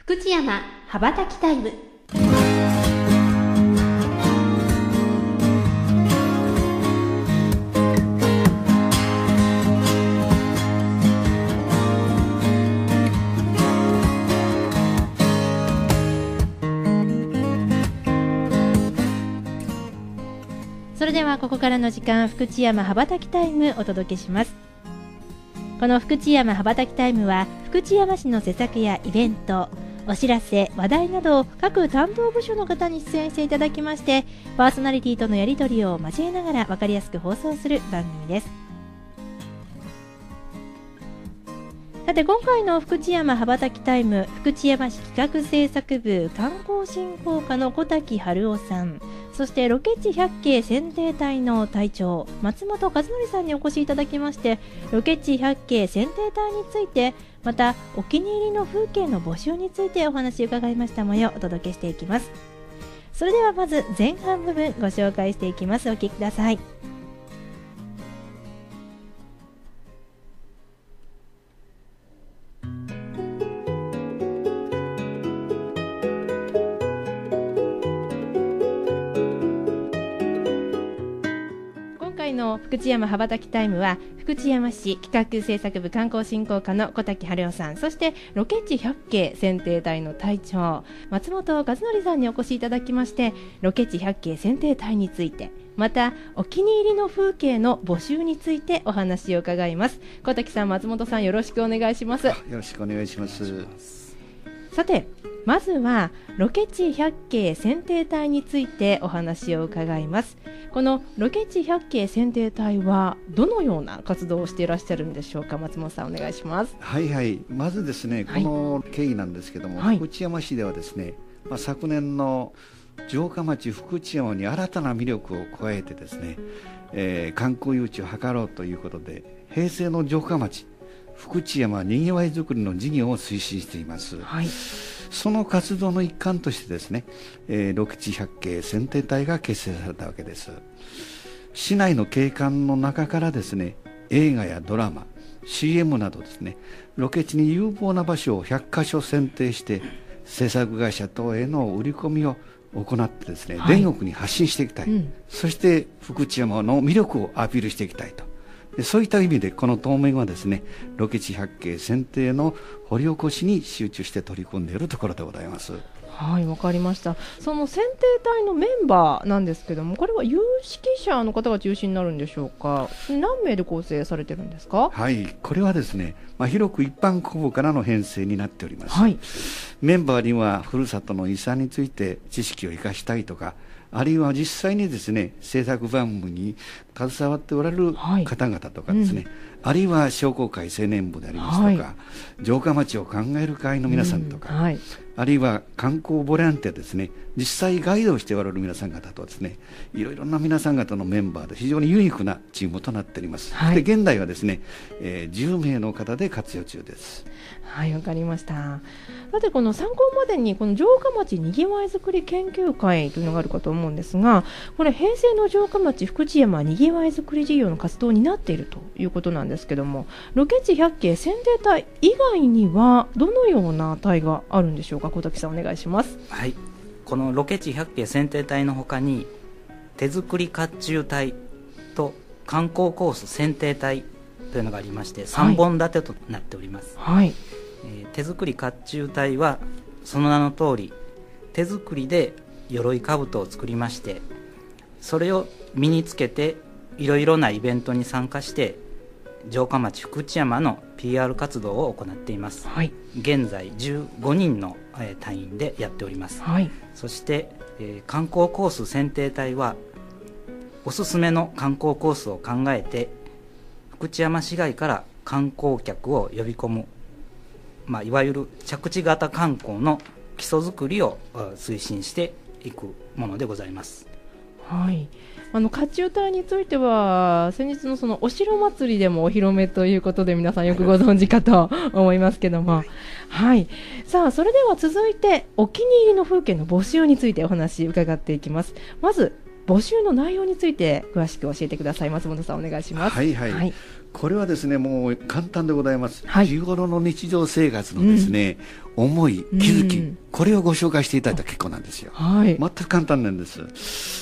福知山羽ばたきタイム。それではここからの時間、福知山羽ばたきタイムお届けします。この福知山羽ばたきタイムは、福知山市の施策やイベント、お知らせ、話題など各担当部署の方に出演していただきまして、パーソナリティとのやり取りを交えながら分かりやすく放送する番組です。さて、今回の福知山羽ばたきタイム、福知山市企画制作部観光振興課の小滝春夫さん、そしてロケ地百景選定隊の隊長松本和則さんにお越しいただきまして、ロケ地百景選定隊について、またお気に入りの風景の募集についてお話を伺いました模様をお届けしていきます。それではまず前半部分ご紹介していきます。お聞きください。の福知山羽ばたきタイムは、福知山市企画制作部観光振興課の小滝春夫さん、そしてロケ地百景選定隊の隊長松本和則さんにお越しいただきまして、ロケ地百景選定隊について、またお気に入りの風景の募集についてお話を伺います。小滝さん、松本さん、よろしくお願いします。 よろしくお願いします。 さて、まずはロケ地百景選定隊についてお話を伺います。このロケ地百景選定隊はどのような活動をしていらっしゃるんでしょうか。松本さん、お願いします。 はいはい、まずですね、この経緯なんですけども、福知山市ではですね、昨年の城下町福知山に新たな魅力を加えてですね、観光誘致を図ろうということで、平成の城下町福知山にぎわいづくりの事業を推進しています。その活動の一環としてですね、ロケ地百景選定隊が結成されたわけです。市内の景観の中からですね、映画やドラマ、CM などですね、ロケ地に有望な場所を100カ所選定して、制作会社等への売り込みを行ってですね、全国に発信していきたい、そして福知山の魅力をアピールしていきたいと。そういった意味で、この当面はですね、ロケ地百景選定の掘り起こしに集中して取り組んでいるところでございます。 はい、わかりました。その選定隊のメンバーなんですけども、これは有識者の方が中心になるんでしょうか。何名で構成されてるんですか。 はい、これはですね、広く一般公募からの編成になっております。メンバーにはふるさとの遺産について知識を生かしたいとか、あるいは実際にですね、制作番組に携わっておられる方々とかですね、あるいは商工会青年部でありますとか、城下町を考える会の皆さんとか、あるいは観光ボランティアですね、実際ガイドをしておられる皆さん方とですね、いろいろな皆さん方のメンバーで非常にユニークなチームとなっております。で、現在はですね、10名の方で活用中です。 はい、わかりました。さて、この参考までにこの城下町にぎわいづくり研究会というのがあるかと思うんですが、これ平成の城下町福知山にぎわいづくり事業の活動を担っているということなんですけども、ロケ地百景選定隊以外にはどのような隊があるんでしょうか。小滝さん、お願いします。 はい、このロケ地百景選定隊のほかに、手作り甲冑隊と観光コース選定隊というのがありまして、3本立てとなっております。手作り甲冑隊はその名の通り、手作りで鎧兜を作りまして、それを身につけていろいろなイベントに参加して、城下町福知山の PR 活動を行っています。現在15人の隊員でやっております。そして、観光コース選定隊はおすすめの観光コースを考えて、福知山市外から観光客を呼び込む、いわゆる着地型観光の基礎づくりを推進していくものでございます。 甲冑隊については先日のそのお城祭りでもお披露目ということで、皆さんよくご存知かと思いますけども、さあ、それでは続いてお気に入りの風景の募集についてお話伺っていきます。まず募集の内容について詳しく教えてください。松本さん、お願いします。 はいはい、はい、これはですね、もう簡単でございます、 はい、 日頃の日常生活のですね、思い、気づき、これをご紹介していただいたら結構なんですよ、はい、全く簡単なんです。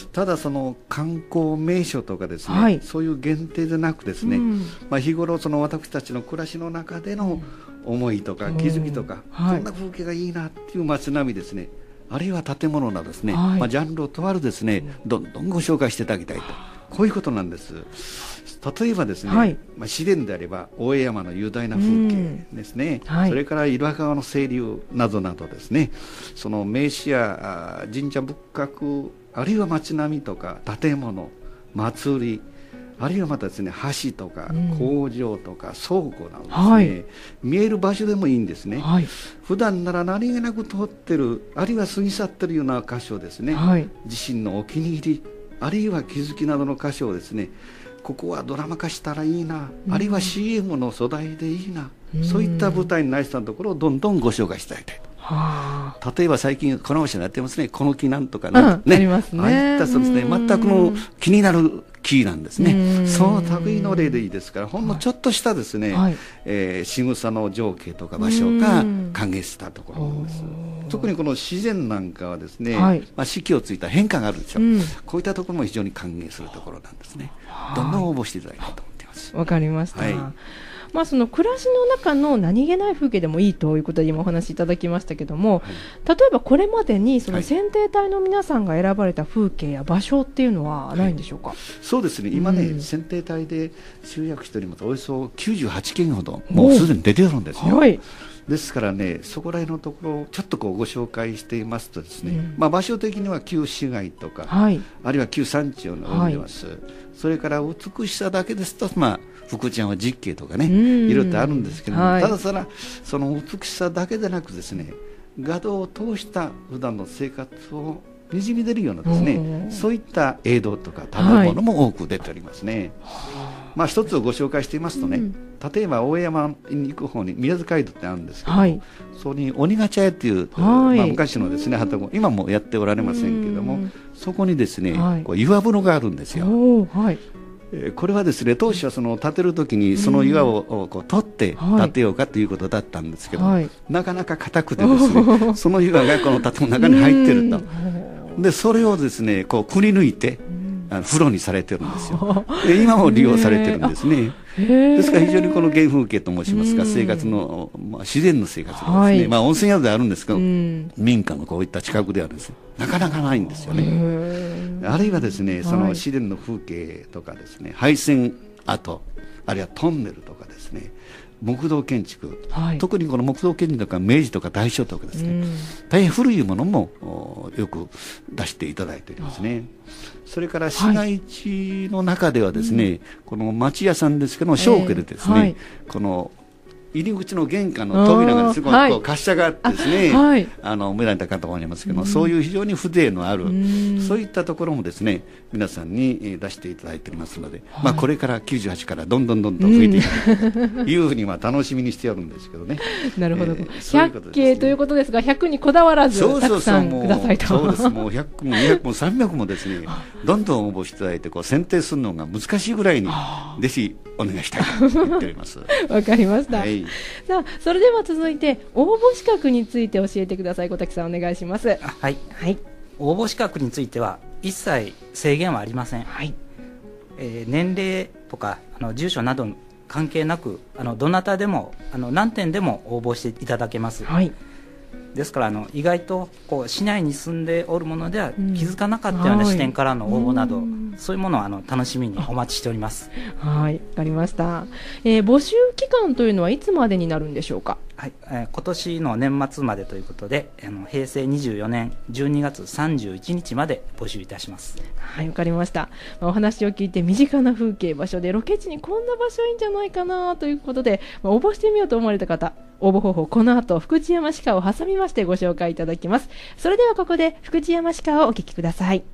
ただその観光名所とかですね、はい、そういう限定でなくですね、日頃その私たちの暮らしの中での思いとか気づきとか、こんな風景がいいなっていう街並みですね、あるいは建物などですね、ジャンルを問わずですね、どんどんご紹介していただきたいと、こういうことなんです。例えばですね、自然であれば大江山の雄大な風景ですね、それから岩川の清流などなどですね、その名詞や神社仏閣、あるいは街並みとか建物、祭り、あるいはまたですね、橋とか工場とか倉庫などですね、見える場所でもいいんですね、普段なら何気なく通ってる、あるいは過ぎ去ってるような箇所ですね、自身のお気に入り、あるいは気づきなどの箇所をですね、ここはドラマ化したらいいな、あるいは CM の素材でいいな、そういった舞台になりそうなところをどんどんご紹介していただきたいと。例えば最近この場所になってますね、この木なんとかね、ありますね、ああいったそうですね、全くの気になる木なんですね。その類の例でいいですから、ほんのちょっとしたですね、仕草の情景とか場所が歓迎したところなんです。特にこの自然なんかはですね、四季をついた変化があるでしょう、こういったところも非常に歓迎するところなんですね。どんどん応募していただきたいと思っています。 わかりました。その暮らしの中の何気ない風景でもいいということで今お話しいただきましたけども、例えばこれまでにその選定隊の皆さんが選ばれた風景や場所っていうのはないんでしょうか。 そうですね、今ね、選定隊で集約しておりますおよそ98件ほどもうすでに出てるんですよ。ですからね、そこら辺のところをちょっとこうご紹介していますとですね、場所的には旧市街とか、あるいは旧山地を生んでます、それから美しさだけですと、福知山実景とかね、いろいろとあるんですけども、ただその美しさだけでなくですね、画像を通した普段の生活をにじみ出るようなですね、そういった映像とか食べ物も多く出ておりますね。一つをご紹介していますとね、例えば大江山に行く方に宮津街道ってあるんですけども、そこに鬼ヶ茶屋という、昔のですね旅籠、今もやっておられませんけども、そこにですね、岩風呂があるんですよ。これはですね、当初はその建てるときにその岩をこう取って建てようかということだったんですけど、なかなか硬くてですね、その岩がこの建物の中に入っていると。でそれをですね、こうくり抜いて風呂にされてるんですよ。今も利用されてるんですね。ですから非常にこの原風景と申しますか、生活の、自然の生活がですね、温泉宿であるんですけど、民家のこういった近くであるんです。なかなかないんですよね。あるいはですね、その自然の風景とかですね、廃線跡、あるいはトンネルとかですね、木造建築、特にこの木造建築とか明治とか大正とかですね、大変古いものもよく出していただいておりますね。それから市街地の中ではですね、この町屋さんですけども、商家でですね、この入り口の玄関の扉がすごい滑車があってですね、見られたかと思いますけども、そういう非常に風情のある、そういったところもですね、皆さんに出していただいておりますので、これから98からどんどん増えていくというふうに楽しみにしておるんですけどね。 なるほど。100景ということですが、100にこだわらずたくさんくださいと。 そうです。もう100も200も300もですね、どんどん応募していただいて、選定するのが難しいぐらいにぜひお願いしたいと言っております。 わかりました。さあ、それでは続いて応募資格について教えてください。小滝さん、お願いします。 応募資格については一切制限はありません。年齢とか住所など関係なくどなたでも何点でも応募していただけます。ですから意外と市内に住んでおるものでは気づかなかったような視点からの応募など、そういうものを楽しみにお待ちしております。 わかりました。募集期間というのはいつまでになるんでしょうか。 今年の年末までということで、平成24年12月31日まで募集いたします。 わかりました。お話を聞いて身近な風景場所でロケ地にこんな場所いいんじゃないかなということで、応募してみようと思われた方、応募方法この後福知山歯科を挟みましてご紹介いただきます。それではここで福知山歯科をお聞きください。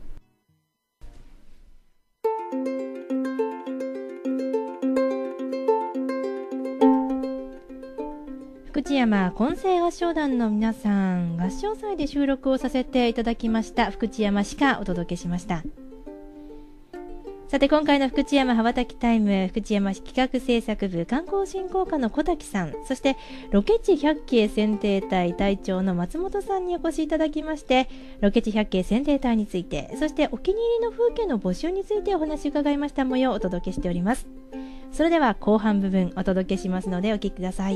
福知山混声合唱団の皆さん、合唱祭で収録をさせていただきました福知山歯科お届けしました。 さて今回の福知山羽ばたきタイム、福知山市企画制作部観光振興課の小滝さん、そしてロケ地百景選定隊隊長の松本さんにお越しいただきまして、ロケ地百景選定隊について、そしてお気に入りの風景の募集についてお話を伺いました模様をお届けしております。それでは後半部分お届けしますのでお聞きください。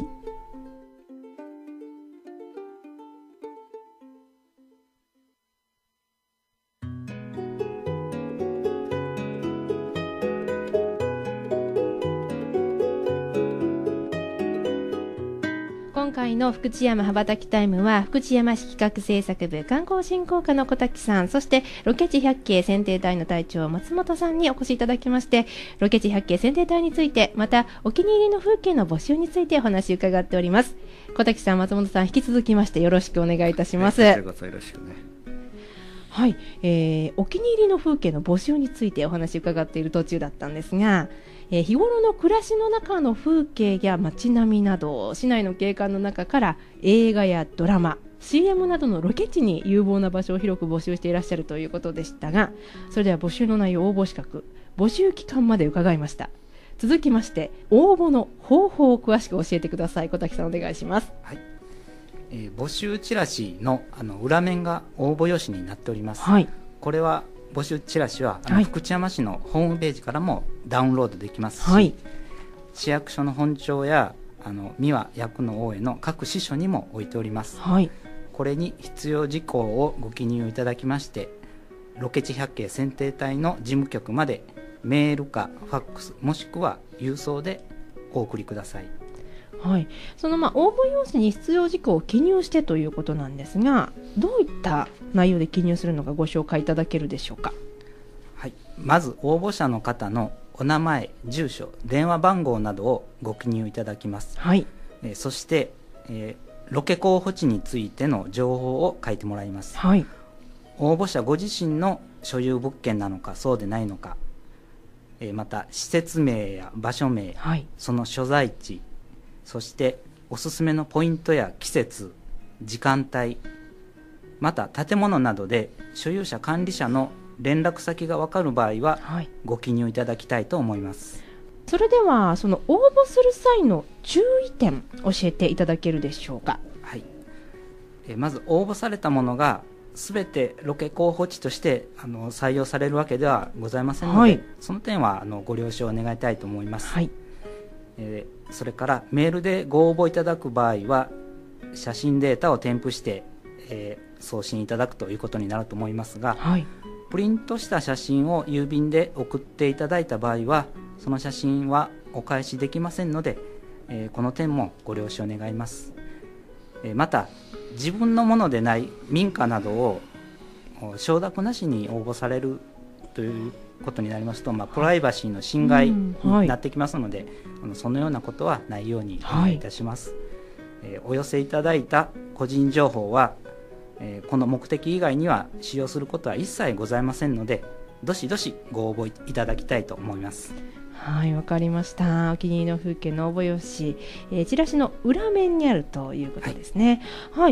今回の福知山羽ばたきタイムは福知山市企画制作部観光振興課の小滝さん、そしてロケ地百景選定隊の隊長松本さんにお越しいただきまして、ロケ地百景選定隊について、またお気に入りの風景の募集についてお話を伺っております。小滝さん、松本さん、引き続きましてよろしくお願いいたします。 こちらこそよろしくね。 はい、お気に入りの風景の募集についてお話を伺っている途中だったんですが、日頃の暮らしの中の風景や街並みなど、市内の景観の中から映画やドラマ、CM などのロケ地に有望な場所を広く募集していらっしゃるということでしたが、それでは募集の内容、応募資格、募集期間まで伺いました。続きまして応募の方法を詳しく教えてください。小滝さん、お願いします。 はい、募集チラシの裏面が応募用紙になっております。 はい、 これは募集チラシは福知山市のホームページからもダウンロードできますし、 はい、 市役所の本庁や三輪役の大江の各支所にも置いております。 はい、 これに必要事項をご記入いただきまして、ロケ地百景選定隊の事務局までメールかファックスもしくは郵送でお送りください。 はい、その応募用紙に必要事項を記入してということなんですが、どういった内容で記入するのかご紹介いただけるでしょうか。 はい、まず応募者の方のお名前、住所、電話番号などをご記入いただきます。 はい、 そして、ロケ候補地についての情報を書いてもらいます。 はい、 応募者ご自身の所有物件なのかそうでないのか、また施設名や場所名、 はい、 その所在地、そしておすすめのポイントや季節、時間帯、また建物などで所有者管理者の連絡先が分かる場合は、 はい、 ご記入いただきたいと思います。 それではその応募する際の注意点教えていただけるでしょうか。 はい、まず応募されたものが全てロケ候補地として採用されるわけではございませんので、はい、その点はご了承願いたいと思います。 はい、 それからメールでご応募いただく場合は写真データを添付して、送信いただくということになると思いますが、 はい、 プリントした写真を郵便で送っていただいた場合はその写真はお返しできませんので、この点もご了承願います。また自分のものでない民家などを承諾なしに応募されるということになりますと、プライバシーの侵害になってきますので、そのようなことはないようにお願いいたします。お寄せいただいた個人情報は、この目的以外には使用することは一切ございませんので、どしどしご応募いただきたいと思います。 はい、わかりました。お気に入りの風景の応募用紙、チラシの裏面にあるということですね。はい、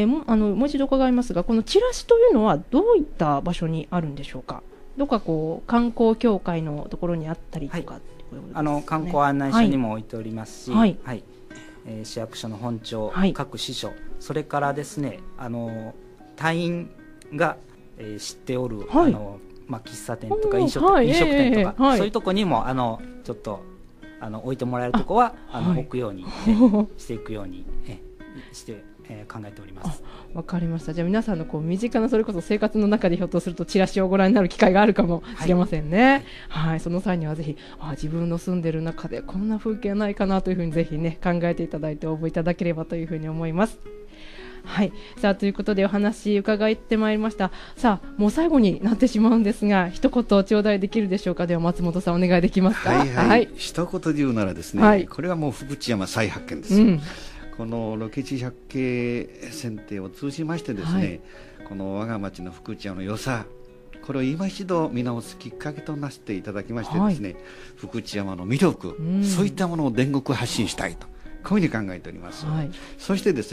もう一度伺いますが、このチラシというのはどういった場所にあるんでしょうか。どっか観光協会のところにあったりとか、 はい、観光案内所にも置いておりますし、はいはい、市役所の本庁、はい、各支所、それからですね、隊員が、知っておる、はい、喫茶店とか飲食店とか、そういうとこにもちょっと置いてもらえるとこは置くように、していくようにして考えております。 わかりました。じゃあ皆さんの身近なそれこそ生活の中でひょっとするとチラシをご覧になる機会があるかもしれませんね。はい、はい、その際にはぜひ自分の住んでる中でこんな風景ないかなというふうにぜひね考えていただいて応募いただければというふうに思います。はい、さあということでお話伺ってまいりました。さあもう最後になってしまうんですが、一言頂戴できるでしょうか。では松本さんお願いできますか。 はいはい、はい、一言で言うならですね、はい、これはもう福知山再発見です、このロケ地百景選定を通じましてですね、はい、この我が町の福知山の良さ、これを今一度見直すきっかけとなしていただきましてですね、はい、福知山の魅力、そういったものを全国発信したいとこういうふうに考えております、はい、そしてですね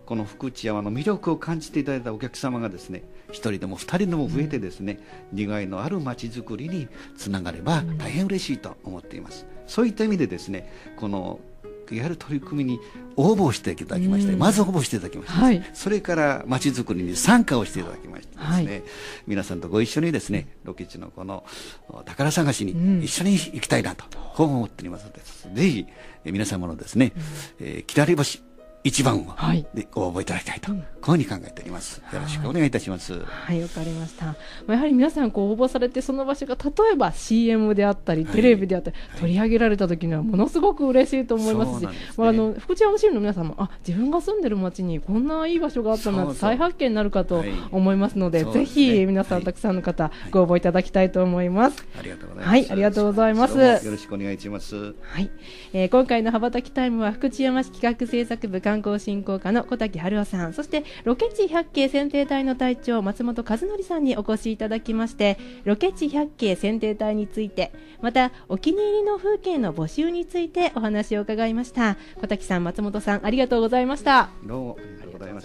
この福知山の魅力を感じていただいたお客様がですね、1人でも2人でも増えてですね、利害のあるまちづくりにつながれば大変嬉しいと思っています。そういった意味でですね、このいわゆる取り組みに応募していただきまして、まず応募していただきまして、はい、それからまちづくりに参加をしていただきましてですね、はい、皆さんとご一緒にですね、ロケ地のこの宝探しに一緒に行きたいなと、こう思っておりますので、ぜひ皆様のですね、きらり星1番をでご応募いただきたいと、こういうふうに考えております。よろしくお願いいたします。 はい、わかりました。やはり皆さん応募されて、その場所が例えば CM であったりテレビであったり、取り上げられた時にはものすごく嬉しいと思いますし、福知山市の皆さんも自分が住んでる町にこんないい場所があったなんて再発見になるかと思いますので、ぜひ皆さんたくさんの方ご応募いただきたいと思います。 ありがとうございます。 はい、ありがとうございます。 よろしくお願いします。 はい、今回の羽ばたきタイムは福知山市企画制作部観光振興課の小滝春夫さん、そしてロケ地百景選定隊の隊長松本和則さんにお越しいただきまして、ロケ地百景選定隊について、またお気に入りの風景の募集についてお話を伺いました。小滝さん、松本さん、ありがとうございました。 どうもありがとうございます。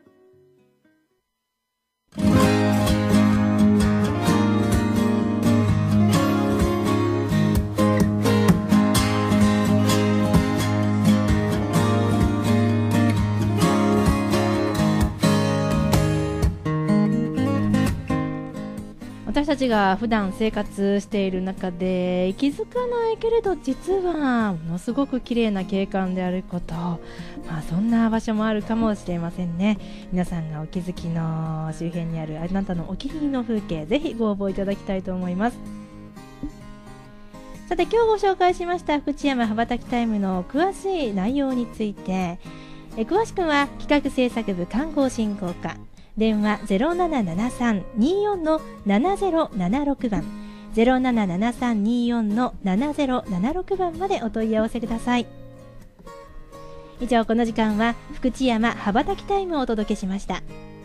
私たちが普段生活している中で気づかないけれど実はものすごく綺麗な景観であること、そんな場所もあるかもしれませんね。皆さんがお気づきの周辺にあるあなたのお気に入りの風景、ぜひご応募いただきたいと思います。さて、今日ご紹介しました福知山羽ばたきタイムの詳しい内容について、詳しくは企画制作部観光振興課、電話 0773-24-7076 番 0773-24-7076 番までお問い合わせください。以上、この時間は福知山羽ばたきタイムをお届けしました。